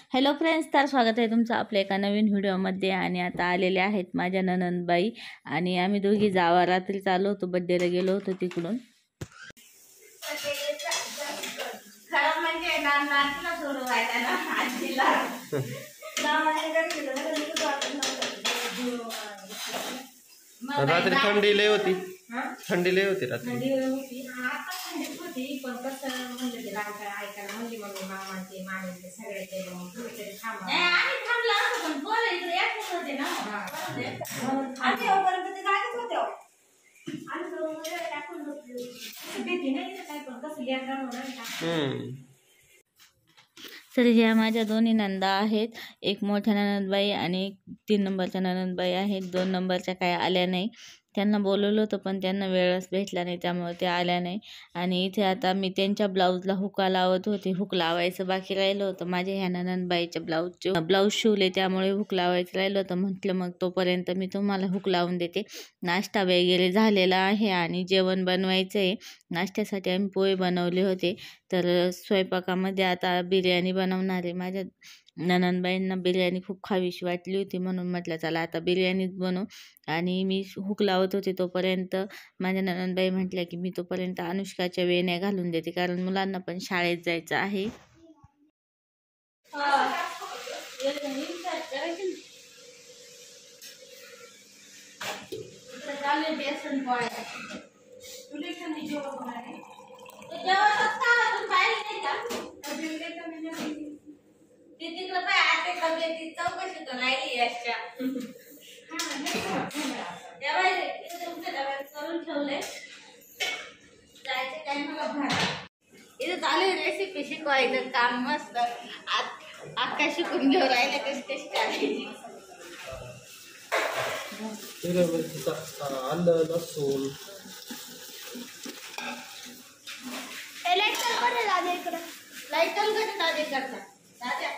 Hello friends, तर स्वागत आहे तुमचं आपल्या एका नवीन व्हिडिओमध्ये. आणि आता आलेले आहेत माझ्या ननंदबाई आणि आम्ही दोघी जावा रात्री चालू होतो, बड्डेला गेलो होतो तिकडून. रात्री थंडी लय होती, थंडी लय होती रात्री. पण कसं म्हणलं ते ऐकायला म्हणली मम्मी मामाचे मामीचे सगळे केले मग तुम्ही तरी थांबा. तर ह्या माझ्या दोन्ही नंदा आहेत. एक मोठ्या ननंदबाई आणि एक 3 नंबरच्या ननंदबाई आहेत. 2 नंबरच्या काय आल्या नाही. त्यांना बोलवलं होतं पण त्यांना वेळच भेटला नाही, त्यामुळे त्या आल्या नाही. आणि इथे आता मी त्यांच्या ब्लाऊजला हुका लावत होते. हुक लावायचं बाकी राहिलं होतं. माझ्या ह्या ननंदबाईच्या ब्लाऊज शिवले, त्यामुळे हुक लावायचं राहिलं होतं. म्हटलं मग तोपर्यंत मी तुम्हाला हुक लावून देते. नाश्ता वगैरे झालेला आहे आणि जेवण बनवायचं आहे. नाश्त्यासाठी आम्ही पोहे बनवले होते. तर स्वयंपाकामध्ये आता बिर्याणी बनवणार आहे. माझ्या ननंदबाईंना बिर्याणी खूप खावीशी वाटली होती, म्हणून म्हटलं चला आता बिर्याणीच बनवू. आणि मी हुक लावत होते तोपर्यंत माझ्या ननंदबाई म्हटल्या की मी तोपर्यंत अनुष्काच्या वेण्या घालून देते, कारण मुलांना पण शाळेत जायचं आहे. चौकशी करून ठेवले जायचं काय मला इथं चालू रेसिपी शिकवायचं काम. मस्त अक्का शिकून घेऊ राहिल्या कशी कशी करायची. आलं लसूण लाईट कधी दादे करता दाद्या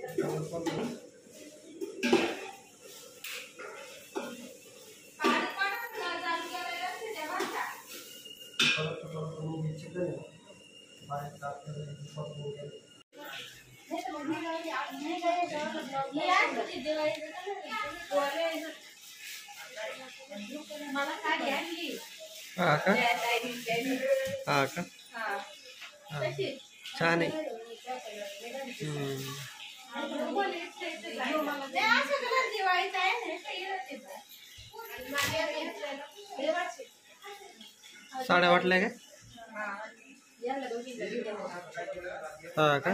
मला साडी आणली. हा का छान आहे. साड्या वाटल्या का? हा का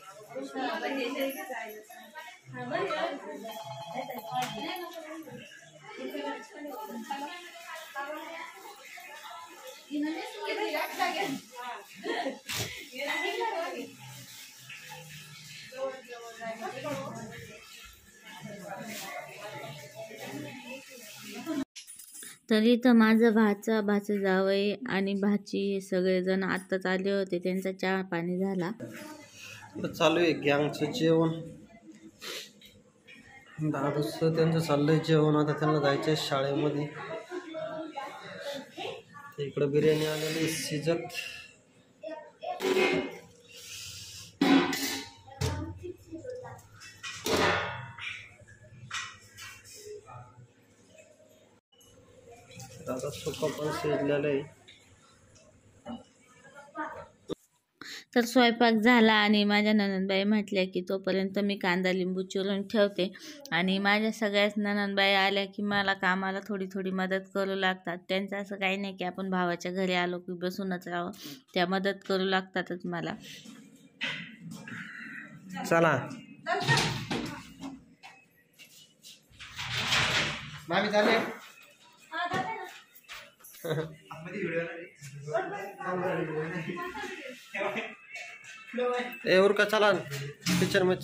तर इथं माझं भाचं जावई आणि भाची हे सगळेजण आत्ताच आले होते. त्यांचा चहा पाणी झाला. चालू आहे गँगचं जेवण. दादूच त्यांचं चाललंय जेवण. आता त्यांना जायचं शाळेमध्ये. इकडे बिर्याणी आलेली शिजत. आता सुका पण शिजलेलं आहे. तर स्वयंपाक झाला आणि माझ्या ननंदबाई म्हटल्या की तोपर्यंत मी कांदा लिंबू चिरून ठेवते. आणि माझ्या सगळ्याच ननंदबाई आल्या की मला कामाला थोडी थोडी मदत करू लागतात. त्यांचं असं काही नाही की आपण भावाच्या घरी आलो की बसूनच राहावं, त्या मदत करू लागतातच मला. चला मामी झाले. और का चला पिक्चर में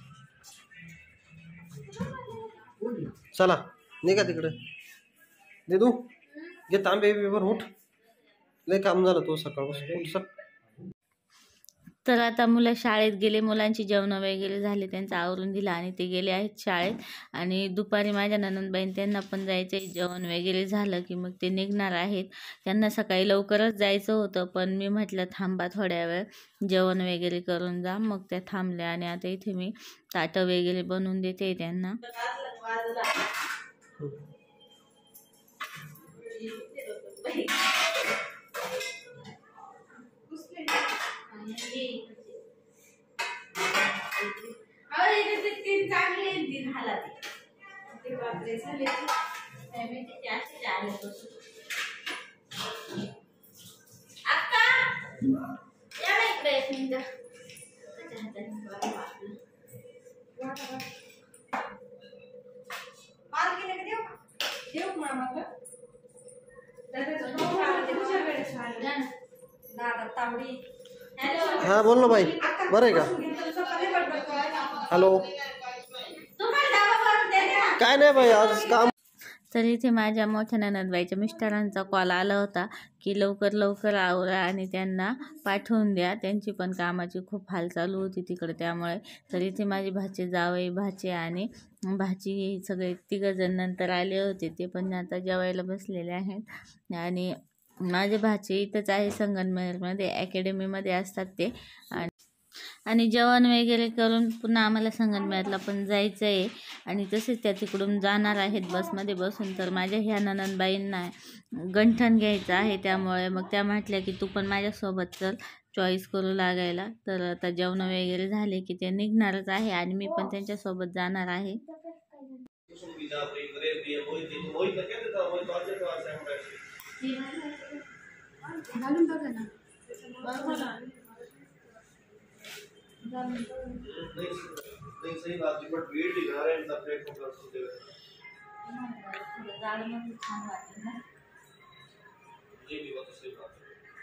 चला निघा तिकडे. देदू घे तांबे बिबर उठ. लय काम झालं तो सकाळपासून. तर आता मुलं शाळेत गेले, मुलांची जेवणं वगैरे झाले, त्यांचं आवरून दिलं आणि ते गेले आहेत शाळेत. आणि दुपारी माझ्या नणंदबाईन त्यांना पण जायचं आहे, जेवण वगैरे झालं की मग ते निघणार आहेत. त्यांना सकाळी लवकरच जायचं होतं, पण मी म्हटलं थांबा थोड्या वेळ, जेवण वगैरे करून जा. मग त्या थांबल्या आणि आता इथे मी ताटं वगैरे बनवून देते त्यांना. तीन चांगले तीन हाला ते बापरे झाले अक्का या ना इकडे एक मिनिट. हा बोल ना बाई, बरं आहे का? हॅलो, काय नाही बाई आज काम. तर इथे माझ्या मोठ्या नणंदबाईच्या मिस्टरांचा कॉल आला होता की लवकर लवकर आवरा आणि त्यांना पाठवून द्या, त्यांची पण कामाची खूप हाल चालू होती तिकडे त्यामुळे. तर इथे माझे भाचे जावई, भाचे आणि भाची सगळे तिघंजण नंतर आले होते, ते पण आता जेवायला बसलेले आहेत. आणि माझे भाचे इथंच आहे संगमनेरमध्ये अकॅडमीमध्ये असतात ते. आणि जेवण वगैरे करून पुन्हा आम्हाला संगमनेरला पण जायचं आहे आणि तसेच त्या तिकडून जाणार आहेत बसमध्ये बसून. तर माझ्या ह्या नणंदबाईंना गंठण घ्यायचं आहे, त्यामुळे मग त्या म्हटल्या की तू पण माझ्यासोबत चल चॉईस करू लागायला. तर आता जेवण वगैरे झाले की ते निघणारच आहे आणि मी पण त्यांच्यासोबत जाणार आहे. नहीं सही बात है, बट वेट दिखा रहे हैं सेपरेट होकर सोते हुए। ये भी बात सही बात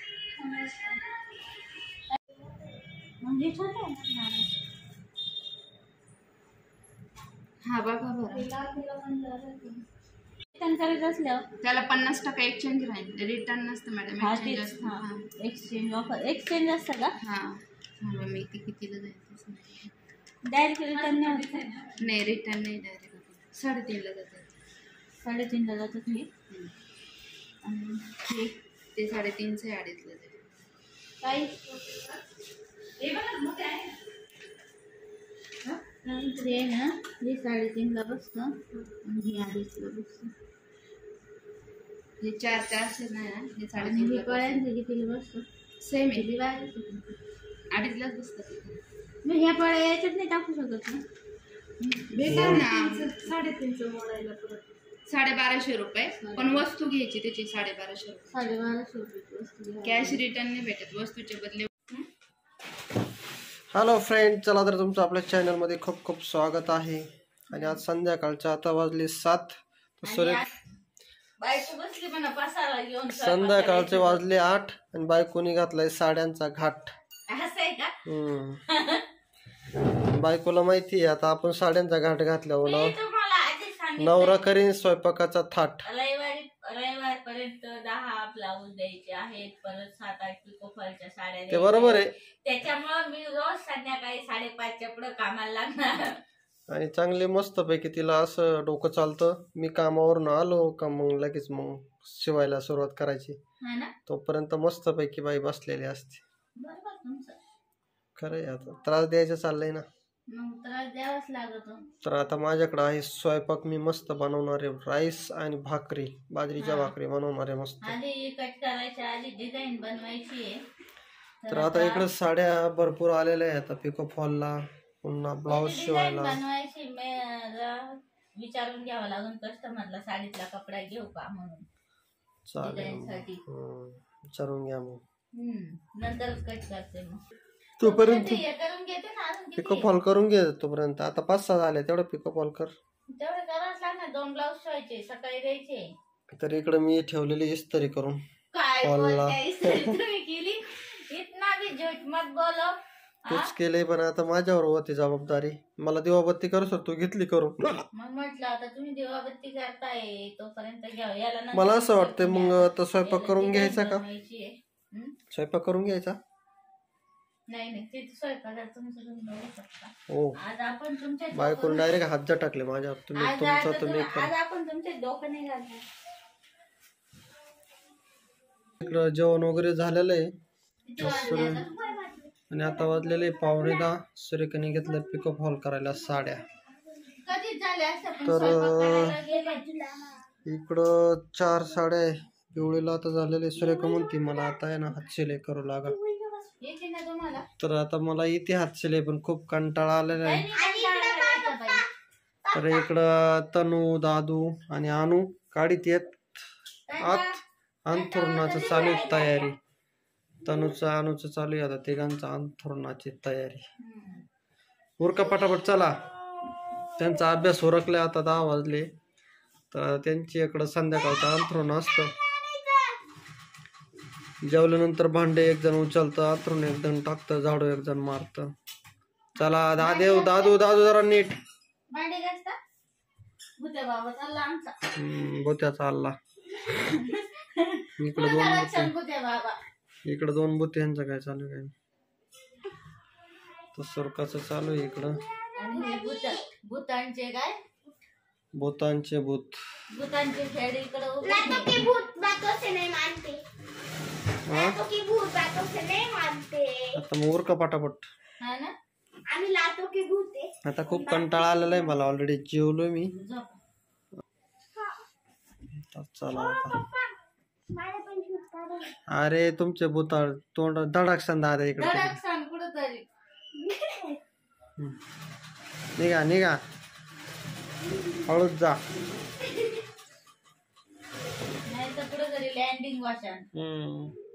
है। हा बघा बरं त्याला 50% एक्सचेंज राहील, रिटर्न नसतं मॅडम. एक्सचेंज ऑफर, एक्सचेंज असतं का? हां मी ते कितीला जायचं डायरेक्ट रिटर्न नाही, रिटर्न नाही डायरेक्ट 3.5ला जातात. 3.5ला जातात मी. ते 3.5चं 2.5ला जातात. काही आहे ना, हे 3.5ला बसतं आणि हे 2.5ला बसतं. हे 400 नाही ना, हे 3.5 पळ्यांचं कितीला बसतं? सेम आहे, 2.5लाच बसतं. मग ह्या पळ्या याच्यात नाही टाकू शकत ना? भेटेल ना 3.5चं मोडायला परत 1250 रुपये, पण वस्तू घ्यायची त्याची 1250 रुपये. 1250 रुपये वस्तू. कॅश रिटर्न नाही भेटत, वस्तूच्या बदले. हॅलो फ्रेंड, चला तर तुमचं आपल्या चॅनलमध्ये खूप खूप स्वागत आहे. आणि आज संध्याकाळच्या आता वाजले 7, संध्याकाळचे वाजले 8 आणि बायकोनी घातलाय साड्यांचा घाट. बायकोला माहिती आहे आता आपण साड्यांचा घाट घातल्यावर नवरा करीन स्वयंपाकाचा थाट. रविवारपर्यंत 10 ब्लाऊज द्यायचे आहेत, परत 7-8 पिकोफॉलच्या साड्या. ते बरोबर आहे, त्याच्यामुळे मी रोज संध्याकाळी 5:30च्या पुढे कामाला लागणार. आणि चांगले मस्त पैकी तिला असं डोकं चालतं. मी कामावरून आलो का मग लगेच मग शिवायला सुरुवात करायची, तोपर्यंत मस्त पैकी बाई बसलेली असते. खरंय, आता त्रास द्यायचं चाललंय ना, त्रास द्यावाच लागतो. तर आता माझ्याकडे आहे स्वयंपाक. मी मस्त बनवणार आहे राईस आणि भाकरी, बाजरीच्या भाकरी बनवणार आहे मस्त. आधी कट करायच्या आधी डिझाईन बनवायची आहे. तर आता इकडे साड्या भरपूर आलेल्या आहेत आता पिको फॉलला, पुन्हा ब्लाऊज शिवायला बनवायची. विचारून घ्यावं लागून कस्टमरला साडीतला कपडा घेऊ का म्हणून. चालेल, विचारून घ्या मग, नंतरच कट करते. मग तोपर्यंत करून घेते ना, पिको फॉल करून घे. तोपर्यंत आता 5-6 झाले, तेवढं पिको फॉल कर. तेवढं करावंच लागणार. 2 ब्लाऊज शिवायचे, सकाळी द्यायचे. तर इकडे मी ठेवलेली इस्त्री करून. काय तुम्ही केली? इतना भी झूठ मत बोलो. तूच केले, पण आता माझ्यावर होती जबाबदारी. मला दिवाबत्ती करू सर, तू घेतली करून. मग म्हटलं आता तुम्ही दिवाबत्ती करताय तोपर्यंत घ्या. याला मला असं वाटतंय मग आता स्वयंपाक करून घ्यायचा का? स्वयंपाक करून घ्यायचा. नाही ते स्वयंपाकात तुमचं तुम्ही बघू शकता. हो आज आपण तुमच्या बायकोने डायरेक्ट हात जा टाकले माझ्या तुम्ही तुमचा तुम्ही आज आपण तुमचे डोकं नाही घालणार. इकडं जेवण वगैरे झालेलं आहे आणि आता वाजलेले 9:15. सूर्यकाने घेतलं पिकअप हॉल करायला साड्या. कधी झाले असं पण तर स्वयंपाक करायला गेले. इकडं 4 साड्या आहे. पिवळीला आता झालेले. सूर्यका म्हणते मला आता आहे ना हात शिलाई करू लागा. येते ना तुम्हाला. तर आता मला इथे हात शिलाई पण खूप कंटाळा आलेला आहे. तर इकडं तनू दादू आणि अनु काढीत येत आत अंथरुणाचं चालू आहे तयारी. तनूचं अनुचं चालू आहे आता तिघांचं अंथरुणाची तयारी. उरका पटापट चला. त्यांचा अभ्यास उरकला. आता 10 वाजले. तर त्यांची इकडं संध्याकाळचं अंथरुण असतं. जेवल्यानंतर भांडे एक जण उचलतं, अंथरुण एक जण टाकतं, झाडू एक जण मारतं. चला दादू जरा नीट. भांडे घासता भुत्या बाबा चालला आमचा. बोत्याचा हल्ला. इकडे 2 बुते. भुत्या बाबा इकडे 2 बुते. यांचं काय चालू आहे तर सुरकाचं चालू आहे इकडं. आणि हे भूतांचे काय भूतांचे भूत. भूतांचे खेळ इकडे आता मग उरका पटापट. हा ना. आता खूप कंटाळा आलेला आहे मला. ऑलरेडी जेवलोय मी. चला आता. अरे तुमचे भूताळ तोंड धडाक सांदा इकडे. धडक सांग कुठंतरी. निघा हळूच जा. नाही तर कुठंतरी लँडिंग वाचन.